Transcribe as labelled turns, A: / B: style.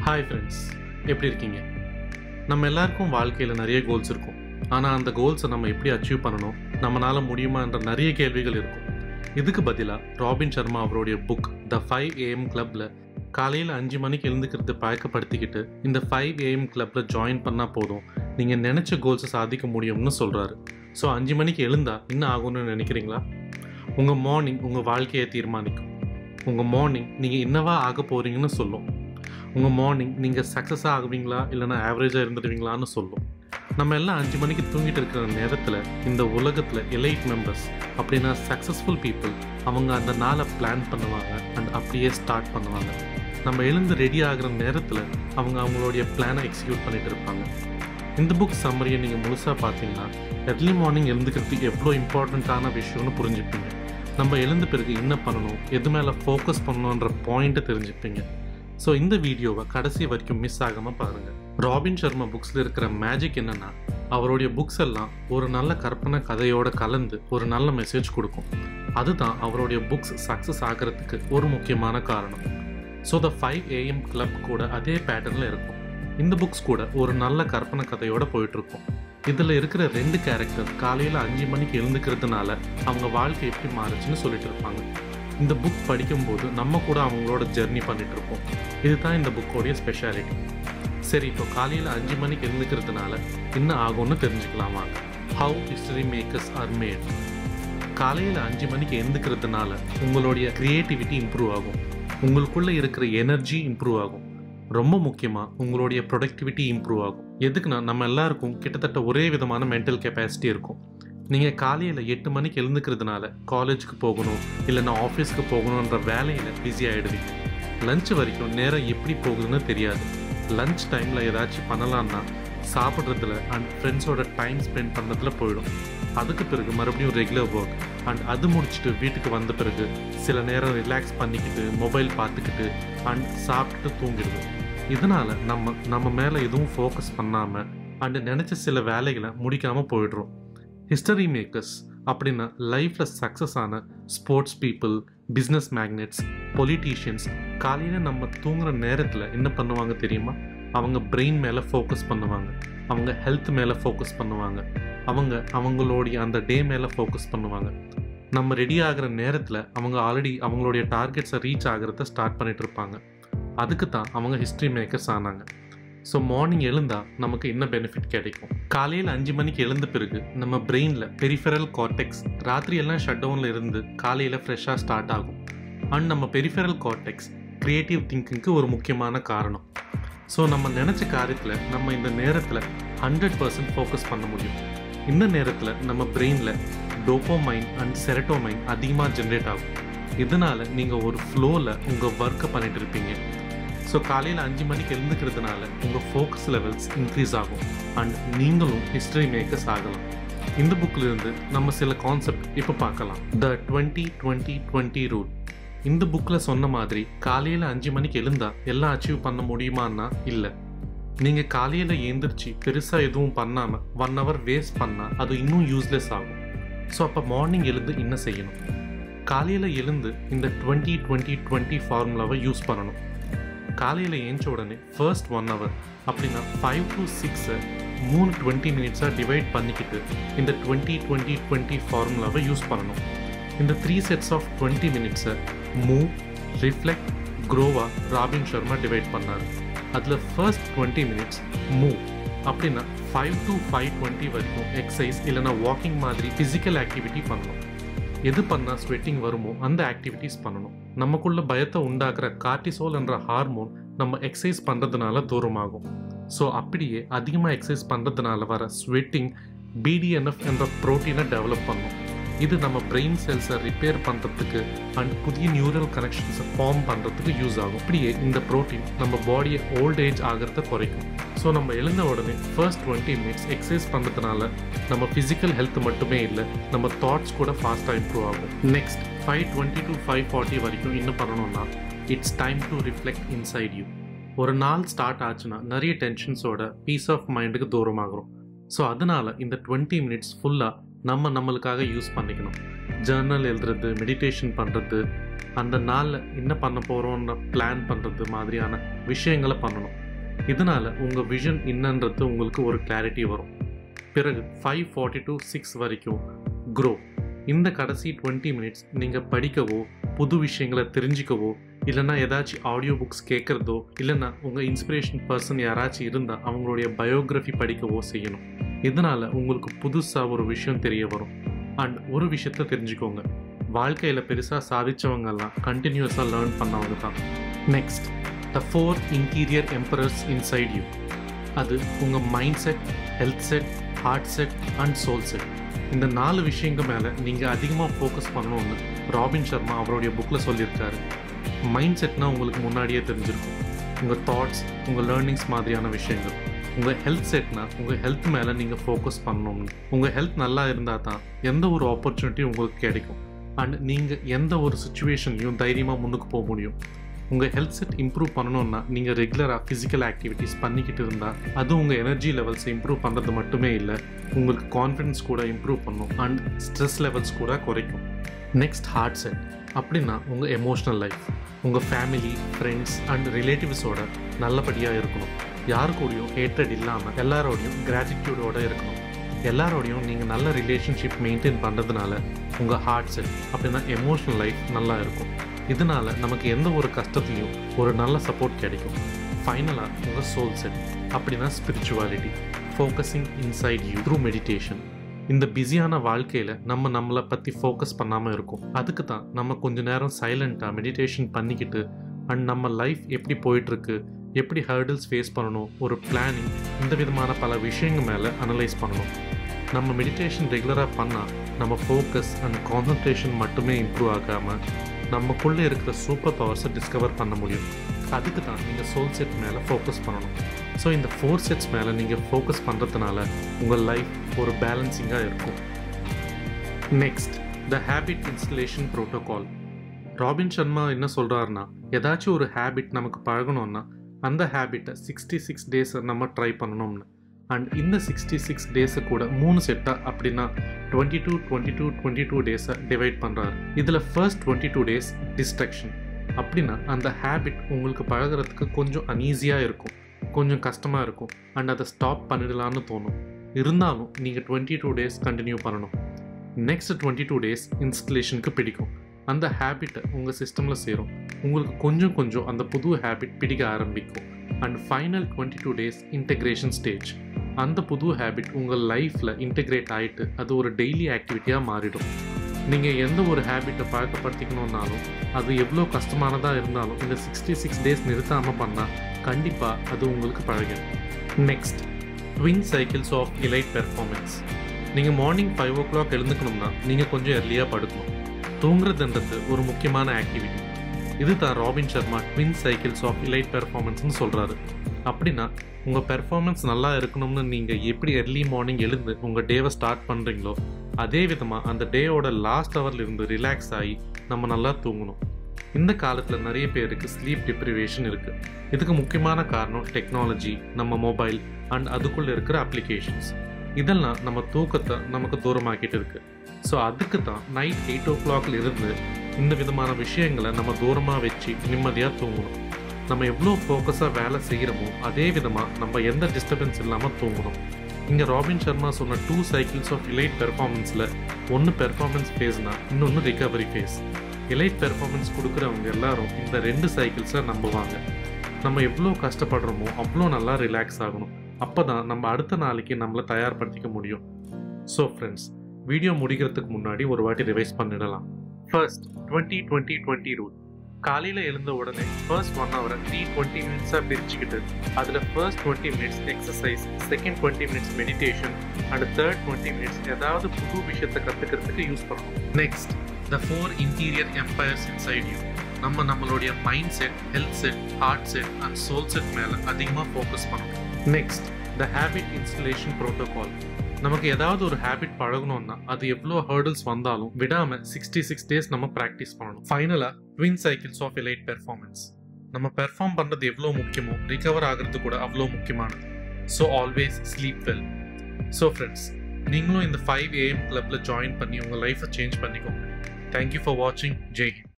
A: Hi friends, எப்படி இருக்கீங்க? நம்ம எல்லாருக்கும் வாழ்க்கையில் நிறைய கோல்ஸ் இருக்கும். ஆனால் அந்த கோல்ஸை நம்ம எப்படி அச்சீவ் பண்ணணும், நம்மளால் முடியுமான்ற நிறைய கேள்விகள் இருக்கும். இதுக்கு பதிலாக ராபின் சர்மா அவருடைய புக் த 5 AM கிளப்பில் காலையில் 5 மணிக்கு எழுந்துக்கிறது பழக்கப்படுத்திக்கிட்டு இந்த 5 AM கிளப்பில் ஜாயின் பண்ணால் போதும், நீங்கள் நினச்ச கோல்ஸை சாதிக்க முடியும்னு சொல்கிறாரு. ஸோ 5 மணிக்கு எழுந்தால் என்ன ஆகும்னு நினைக்கிறீங்களா? உங்கள் மார்னிங் உங்கள் வாழ்க்கையை தீர்மானிக்கும். உங்கள் மார்னிங் நீங்கள் என்னவா ஆக போகிறீங்கன்னு சொல்லும். உங்கள் மார்னிங் நீங்கள் சக்ஸஸாக ஆகுவீங்களா இல்லைனா ஆவரேஜாக இருந்துடுவீங்களான்னு சொல்லும். நம்ம எல்லாம் 5 மணிக்கு தூங்கிட்டு இருக்கிற நேரத்தில் இந்த உலகத்தில் எலைட் மெம்பர்ஸ் அப்படின்னா சக்ஸஸ்ஃபுல் பீப்புள் அவங்க அந்த நாளை பிளான் பண்ணுவாங்க அண்ட் அப்படியே ஸ்டார்ட் பண்ணுவாங்க. நம்ம எழுந்து ரெடி ஆகிற நேரத்தில் அவங்க அவங்களுடைய பிளானை எக்ஸிக்யூட் பண்ணிட்டு இருப்பாங்க. இந்த புக் சம்மரியை நீங்கள் முழுசாக பார்த்தீங்கன்னா எர்லி மார்னிங் எழுந்துக்கிறதுக்கு எவ்வளோ இம்பார்ட்டண்ட்டான விஷயம்னு புரிஞ்சுப்பீங்க. நம்ம எழுந்த பிறகு என்ன பண்ணணும், எது மேலே ஃபோக்கஸ் பண்ணணுன்ற பாயிண்ட்டை தெரிஞ்சுப்பீங்க. ஸோ இந்த வீடியோவை கடைசி வரைக்கும் மிஸ் ஆகாமல் பாருங்கள். ராபின் சர்மா புக்ஸில் இருக்கிற மேஜிக் என்னென்னா, அவருடைய புக்ஸ் எல்லாம் ஒரு நல்ல கற்பனை கதையோடு கலந்து ஒரு நல்ல மெசேஜ் கொடுக்கும். அதுதான் அவருடைய புக்ஸ் சக்ஸஸ் ஆகிறதுக்கு ஒரு முக்கியமான காரணம். ஸோ த 5 AM கிளப் கூட அதே பேட்டர்னில் இருக்கும். இந்த புக்ஸ் கூட ஒரு நல்ல கற்பனை கதையோடு போயிட்டுருக்கும். இதில் இருக்கிற 2 கேரக்டர் காலையில் 5 மணிக்கு எழுந்துக்கிறதுனால அவங்க வாழ்க்கை எப்படி மாறுச்சுன்னு சொல்லிட்டு இருப்பாங்க. இந்த புக் படிக்கும்போது நம்ம கூட அவங்களோட ஜெர்னி பண்ணிட்டு இருப்போம். இதுதான் இந்த புக்கோடைய ஸ்பெஷாலிட்டி. சரி, இப்போ காலையில் 5 மணிக்கு எழுந்துக்கிறதுனால என்ன ஆகும்னு தெரிஞ்சுக்கலாமா? How history makers are made. காலையில் 5 மணிக்கு எழுந்துக்கிறதுனால உங்களுடைய க்ரியேட்டிவிட்டி இம்ப்ரூவ் ஆகும், உங்களுக்குள்ளே இருக்கிற எனர்ஜி இம்ப்ரூவ் ஆகும், ரொம்ப முக்கியமாக உங்களுடைய ப்ரொடக்டிவிட்டி இம்ப்ரூவ் ஆகும். எதுக்குன்னா நம்ம எல்லாருக்கும் கிட்டத்தட்ட ஒரே விதமான மென்டல் கெப்பாசிட்டி இருக்கும். நீங்கள் காலையில் 8 மணிக்கு எழுந்துக்கிறதுனால காலேஜுக்கு போகணும் இல்லைன்னா ஆஃபீஸ்க்கு போகணுன்ற வேலையில் பிஸி ஆகிடுவீங்க. லஞ்ச் வரைக்கும் நேரம் எப்படி போகுதுன்னு தெரியாது. லஞ்ச் டைமில் ஏதாச்சும் பண்ணலான்னா சாப்பிட்றதுல அண்ட் ஃப்ரெண்ட்ஸோட டைம் ஸ்பெண்ட் பண்ணுறதுல போயிடும். அதுக்கு பிறகு மறுபடியும் ரெகுலர் ஒர்க் அண்ட் அது முடிச்சுட்டு வீட்டுக்கு வந்த பிறகு சில நேரம் ரிலாக்ஸ் பண்ணிக்கிட்டு மொபைல் பார்த்துக்கிட்டு அண்ட் சாப்பிட்டு தூங்கிடுவோம். இதனால் நம்ம மேலே எதுவும் ஃபோக்கஸ் பண்ணாமல் அண்ட் நினச்ச சில வேலைகளை முடிக்காமல் போயிடுறோம். ஹிஸ்டரி மேக்கர்ஸ் அப்படின்னா லைஃப்பில் சக்ஸஸ் ஆன sports people, business magnates, politicians காலையில் நம்ம தூங்குகிற நேரத்தில் என்ன பண்ணுவாங்க தெரியுமா? அவங்க பிரெயின் மேலே ஃபோக்கஸ் பண்ணுவாங்க, அவங்க ஹெல்த் மேலே ஃபோக்கஸ் பண்ணுவாங்க, அவங்களுடைய அந்த டே மேலே ஃபோக்கஸ் பண்ணுவாங்க. நம்ம ரெடி ஆகிற நேரத்தில் அவங்க ஆல்ரெடி அவங்களுடைய டார்கெட்ஸை ரீச் ஆகிறத ஸ்டார்ட் பண்ணிட்டு இருப்பாங்க. அதுக்கு தான் அவங்க ஹிஸ்ட்ரி மேக்கர்ஸ் ஆனாங்க. ஸோ மார்னிங் எழுந்தால் நமக்கு என்ன பெனிஃபிட் கிடைக்கும்? காலையில் 5 மணிக்கு எழுந்த பிறகு நம்ம பிரெயினில் பெரிஃபெரல் கார்டெக்ஸ் ராத்திரியெல்லாம் ஷட் டவுனில் இருந்து காலையில் ஃப்ரெஷ்ஷாக ஸ்டார்ட் ஆகும். அண்ட் நம்ம பெரிஃபெரல் கார்டெக்ஸ் க்ரியேட்டிவ் திங்கிங்க்கு ஒரு முக்கியமான காரணம். ஸோ நம்ம நினச்ச காரியத்தில் நம்ம இந்த நேரத்தில் 100% ஃபோக்கஸ் பண்ண முடியும். இந்த நேரத்தில் நம்ம பிரெயினில் டோபோமைன் அண்ட் செரட்டோமைன் அதிகமாக ஜென்ரேட் ஆகும். இதனால் நீங்கள் ஒரு ஃப்ளோவில் உங்கள் ஒர்க்கை பண்ணிட்டு இருப்பீங்க. ஸோ காலையில் 5 மணிக்கு எழுந்துக்கிறதுனால உங்கள் ஃபோக்கஸ் லெவல்ஸ் இன்க்ரீஸ் ஆகும் அண்ட் நீங்களும் ஹிஸ்டரி மேக்கர்ஸ் ஆகலாம். இந்த புக்கில் இருந்து நம்ம சில கான்செப்ட் இப்போ பார்க்கலாம். The 20-20-20 rule. இந்த புக்கில் சொன்ன மாதிரி காலையில் 5 மணிக்கு எழுந்தால் எல்லாம் அச்சீவ் பண்ண முடியுமான்னா இல்லை. நீங்கள் காலையில் எழுந்திரிச்சு பெருசாக எதுவும் பண்ணாமல் 1 hour வேஸ்ட் பண்ணால் அது இன்னும் யூஸ்லெஸ் ஆகும். ஸோ அப்போ மார்னிங் எழுந்து என்ன செய்யணும்? காலையில் எழுந்து இந்த 20-20-20 ஃபார்முலாவை யூஸ் பண்ணணும். காலையில் ஏஞ்ச உடனே ஃபர்ஸ்ட் 1 hour அப்படின்னா 5 to 6 3 20 மினிட்ஸாக டிவைட் பண்ணிக்கிட்டு இந்த 20-20-20 ஃபார்முலாவை யூஸ் பண்ணணும். இந்த 3 sets ஆஃப் 20 மினிட்ஸை மூவ், ரிஃப்ளெக்ட், க்ரோவா ராபின் சர்மா டிவைட் பண்ணார். அதில் ஃபர்ஸ்ட் 20 மினிட்ஸ் மூவ் அப்படின்னா 5 to 5:20 வரைக்கும் எக்ஸசைஸ் இல்லைனா வாக்கிங் மாதிரி ஃபிசிக்கல் ஆக்டிவிட்டி பண்ணணும். எது பண்ணால் ஸ்வெட்டிங் வருமோ அந்த ஆக்டிவிட்டீஸ் பண்ணணும். நமக்குள்ள பயத்தை உண்டாக்குற கார்டிசோல் என்ற ஹார்மோன் நம்ம எக்ஸசைஸ் பண்ணுறதுனால தூரமாகும். ஸோ அப்படியே அதிகமாக எக்ஸசைஸ் பண்ணுறதுனால வர ஸ்வெட்டிங் BDNF என்ற ப்ரோட்டீனை டெவலப் பண்ணும். இது நம்ம பிரெயின் செல்ஸை ரிப்பேர் பண்ணுறதுக்கு அண்ட் புதிய நியூரல் கனெக்ஷன்ஸை ஃபார்ம் பண்ணுறதுக்கு யூஸ் ஆகும். இப்படியே இந்த ப்ரோட்டீன் நம்ம பாடியை ஓல்ட் ஏஜ் ஆகிறத குறைக்கும். ஸோ நம்ம எழுந்த உடனே ஃபர்ஸ்ட் 20 மினிட்ஸ் எக்ஸசைஸ் பண்ணுறதுனால நம்ம ஃபிசிக்கல் ஹெல்த் மட்டுமே இல்லை, நம்ம தாட்ஸ் கூட ஃபாஸ்ட்டாக இம்ப்ரூவ் ஆகும். நெக்ஸ்ட் 5:20 to 5:40 வரைக்கும் என்ன பண்ணணும்னா, it's time to reflect inside you. ஒரு நாள் ஸ்டார்ட் ஆச்சுன்னா நிறைய டென்ஷன்ஸோட பீஸ் ஆஃப் மைண்டுக்கு தூரமாகிறோம். ஸோ அதனால் இந்த 20 மினிட்ஸ் ஃபுல்லாக நம்மளுக்காக யூஸ் பண்ணிக்கணும். ஜர்னல் எழுதுறது, மெடிடேஷன் பண்ணுறது, அந்த நாளில் என்ன பண்ண போகிறோன்ற பிளான் பண்ணுறது மாதிரியான விஷயங்களை பண்ணணும். இதனால் உங்கள் விஷன் என்னன்றது உங்களுக்கு ஒரு கிளாரிட்டி வரும். பிறகு 5:40 to 6 வரைக்கும் க்ரோ. இந்த கடைசி 20 மினிட்ஸ் நீங்கள் படிக்கவோ புது விஷயங்களை தெரிஞ்சிக்கவோ இல்லைன்னா ஏதாச்சும் ஆடியோ புக்ஸ் கேட்குறதோ இல்லைன்னா உங்கள் இன்ஸ்பிரேஷன் பர்சன் யாராச்சும் இருந்தால் அவங்களுடைய பயோகிராஃபி படிக்கவோ செய்யணும். இதனால் உங்களுக்கு புதுசாக ஒரு விஷயம் தெரிய வரும். அண்ட் ஒரு விஷயத்த தெரிஞ்சுக்கோங்க, வாழ்க்கையில் பெருசாக சாதித்தவங்கெல்லாம் கண்டினியூஸாக லேர்ன் பண்ணவங்க தான். Next, the 4 interior emperors inside you. அது உங்கள் mind set, health set, heart set and soul set. இந்த 4 விஷயங்கள் மேலே நீங்கள் அதிகமாக ஃபோக்கஸ் பண்ணணும்னு ராபின் சர்மா அவருடைய புக்கில் சொல்லியிருக்காரு. மைண்ட் செட்னா உங்களுக்கு முன்னாடியே தெரிஞ்சிருக்கும், உங்கள் தாட்ஸ், உங்கள் லேர்னிங்ஸ் மாதிரியான விஷயங்கள். உங்கள் ஹெல்த் செட்னா உங்கள் ஹெல்த் மேலே நீங்கள் ஃபோக்கஸ் பண்ணணும்னு. உங்கள் ஹெல்த் நல்லா இருந்தால் தான் எந்த ஒரு ஆப்பர்ச்சுனிட்டியும் உங்களுக்கு கிடைக்கும் அண்ட் நீங்கள் எந்த ஒரு சுச்சுவேஷன்லையும் தைரியமாக முன்னுக்கு போக முடியும். உங்கள் ஹெல்த் செட் இம்ப்ரூவ் பண்ணணுன்னா நீங்கள் ரெகுலராக ஃபிசிக்கல் ஆக்டிவிட்டீஸ் பண்ணிக்கிட்டு இருந்தால் அது உங்கள் எனர்ஜி லெவல்ஸை இம்ப்ரூவ் பண்ணுறது மட்டுமே இல்லை, உங்களுக்கு கான்ஃபிடன்ஸ் கூட இம்ப்ரூவ் பண்ணும் அண்ட் ஸ்ட்ரெஸ் லெவல்ஸ் கூட குறைக்கும். நெக்ஸ்ட், ஹார்ட் செட் அப்படின்னா உங்கள் எமோஷ்னல் லைஃப். உங்கள் ஃபேமிலி, ஃப்ரெண்ட்ஸ் அண்ட் ரிலேட்டிவ்ஸோட நல்லபடியாக இருக்கணும். யாரு கூடயும் ஹேட்ரட் இல்லாமல் எல்லாரோடையும் கிராட்டிடியூடோடு இருக்கணும். எல்லாரோடையும் நீங்கள் நல்ல ரிலேஷன்ஷிப் மெயின்டைன் பண்ணுறதுனால உங்கள் ஹார்ட் செட் அப்படின்னா எமோஷ்னல் லைஃப் நல்லா இருக்கும். இதனால் நமக்கு எந்த ஒரு கஷ்டத்துலையும் ஒரு நல்ல சப்போர்ட் கிடைக்கும். ஃபைனலாக உங்கள் சோல் செட் அப்படின்னா spirituality, focusing inside you through meditation. இந்த பிஸியான வாழ்க்கையில் நம்மளை பற்றி ஃபோக்கஸ் பண்ணாமல் இருக்கும். அதுக்கு தான் நம்ம கொஞ்ச நேரம் சைலண்ட்டாக மெடிடேஷன் பண்ணிக்கிட்டு அண்ட் நம்ம லைஃப் எப்படி போயிட்டுருக்கு, எப்படி ஹர்டில்ஸ் ஃபேஸ் பண்ணணும், ஒரு பிளானிங், இந்த விதமான பல விஷயங்கள் மேலே அனலைஸ் பண்ணணும். நம்ம மெடிடேஷன் ரெகுலராக பண்ணால் நம்ம ஃபோக்கஸ் அண்ட் கான்சன்ட்ரேஷன் மட்டுமே இம்ப்ரூவ் ஆகாமல் நமக்குள்ளே இருக்கிற சூப்பர் பவர்ஸை டிஸ்கவர் பண்ண முடியும். அதுக்கு தான் நீங்கள் சோல் செட் மேலே ஃபோக்கஸ் பண்ணணும். ஸோ இந்த 4 செட்ஸ் மேலே நீங்கள் ஃபோக்கஸ் பண்ணுறதுனால உங்கள் லைஃப் ஒரு பேலன்சிங்காக இருக்கும். Next, the habit installation protocol. Robin Sharma என்ன சொல்கிறாருன்னா, ஏதாச்சும் ஒரு ஹேபிட் நமக்கு பழகணும்னா அந்த ஹேபிட்டை 66 டேஸை நம்ம ட்ரை பண்ணணும்னு. அண்ட் இந்த 66 டேஸை கூட 3 செட்டாக அப்படின்னா 22 டேஸை டிவைட் பண்ணுறாரு. இதில் ஃபர்ஸ்ட் 22 டேஸ் டிஸ்ட்ரக்ஷன். அப்படின்னா அந்த ஹேபிட் உங்களுக்கு பழகிறதுக்கு கொஞ்சம் அன்ஈஸியாக இருக்கும், கொஞ்சம் கஷ்டமாக இருக்கும் அண்ட் அதை ஸ்டாப் பண்ணிடலான்னு தோணும். இருந்தாலும் நீங்கள் 22 டேஸ் கண்டினியூ பண்ணணும். நெக்ஸ்ட் 22 டேஸ் இன்ஸ்டலேஷனுக்கு பிடிக்கும். அந்த ஹேபிட்டை உங்கள் சிஸ்டமில் சேரும். உங்களுக்கு கொஞ்சம் கொஞ்சம் அந்த புது ஹேபிட் பிடிக்க ஆரம்பிக்கும். And final 22 days integration stage. அந்த புது ஹேபிட் உங்கள் லைஃப்பில் இன்டெக்ரேட் ஆகிட்டு அது ஒரு டெய்லி ஆக்டிவிட்டியாக மாறிடும். நீங்கள் எந்த ஒரு ஹேபிட்டை பழக்கப்படுத்திக்கணுன்னாலும் அது எவ்வளோ கஷ்டமானதாக இருந்தாலும் இந்த 66 டேஸ் நிறுத்தாமல் பண்ணால் கண்டிப்பாக அது உங்களுக்கு பழகிடும். Next, twin cycles of elite performance. நீங்கள் மார்னிங் 5 o'clock எழுந்துக்கணும்னா நீங்கள் கொஞ்சம் எர்லியாக படுக்கணும். தூங்குறதுன்றது ஒரு முக்கியமான ஆக்டிவிட்டி. இது தான் Robin Sharma twin cycles of elite பெர்ஃபார்மன்ஸ்னு சொல்கிறாரு. அப்படின்னா உங்கள் பெர்ஃபார்மன்ஸ் நல்லா இருக்கணும்னு நீங்கள் எப்படி எர்லி மார்னிங் எழுந்து உங்கள் டேவை ஸ்டார்ட் பண்ணுறீங்களோ அதே விதமாக அந்த டேயோட லாஸ்ட் ஹவரில் இருந்து ரிலாக்ஸ் ஆகி நம்ம நல்லா தூங்கணும். இந்த காலத்தில் நிறைய பேருக்கு ஸ்லீப் டிப்ரிவேஷன் இருக்குது. இதுக்கு முக்கியமான காரணம் டெக்னாலஜி, நம்ம மொபைல் அண்ட் அதுக்குள்ளே இருக்கிற அப்ளிகேஷன்ஸ். இதெல்லாம் நம்ம தூக்கத்தை நமக்கு தூரமாக்கிட்டு இருக்கு. ஸோ அதுக்கு தான் நைட் 8 o'clock இருந்து இந்த விதமான விஷயங்களை நம்ம தூரமாக வச்சு நிம்மதியாக தூங்கணும். நம்ம எவ்வளோ ஃபோக்கஸாக வேலை செய்கிறோமோ அதே விதமாக நம்ம எந்த டிஸ்டர்பன்ஸ் இல்லாமல் தூங்கணும். இங்கே ராபின் சர்மா சொன்ன 2 சைக்கிள்ஸ் ஆஃப் எலைட் பெர்ஃபார்மன்ஸில் ஒன்று பெர்ஃபார்மன்ஸ் ஃபேஸ்னால் இன்னொன்று ரிகவரி ஃபேஸ். எலைட் பெர்ஃபார்மன்ஸ் கொடுக்குறவங்க எல்லாரும் இந்த 2 சைக்கிள்ஸை நம்புவாங்க. நம்ம எவ்வளோ கஷ்டப்படுறோமோ அவ்வளோ நல்லா ரிலாக்ஸ் ஆகணும். அப்போ தான் நம்ம அடுத்த நாளைக்கு நம்மளை தயார்படுத்திக்க முடியும். ஸோ ஃப்ரெண்ட்ஸ், வீடியோ முடிக்கிறதுக்கு முன்னாடி ஒரு வாட்டி ரிவைஸ் பண்ணிடலாம். First, 20-20-20 rule. காலையில் எழுந்த உடனே ஃபர்ஸ்ட் 1 hour 3-20 மினிட்ஸாக பிரிச்சுக்கிட்டு அதில் first 20 minutes exercise, second 20 minutes meditation and third 20 minutes ஏதாவது புது விஷயத்தை கற்றுக்கிறதுக்கு யூஸ் பண்ணணும். Next, the 4 interior empires inside you. நம்மளுடைய mind set, health set, heart set and soul set மேலே அதிகமாக ஃபோக்கஸ் பண்ணணும். Next, the habit installation protocol. நமக்கு ஏதாவது ஒரு ஹேபிட் பழகணும்னா அது எவ்வளோ ஹர்டில்ஸ் வந்தாலும் விடாமல் 66 டேஸ் நம்ம ப்ராக்டிஸ் பண்ணணும். ஃபைனலாக, twin cycles of elite performance. நம்ம பெர்ஃபார்ம் பண்ணுறது எவ்வளோ முக்கியமோ ரிகவர் ஆகிறது கூட அவ்வளோ முக்கியமானது. So always sleep well. So friends, நீங்களும் இந்த 5 AM கிளப்பில் ஜாயின் பண்ணி உங்கள் லைஃப்பை சேஞ்ச் பண்ணிக்கோங்க. தேங்க்யூ ஃபார் வாட்சிங். ஜெய் ஹிந்த்.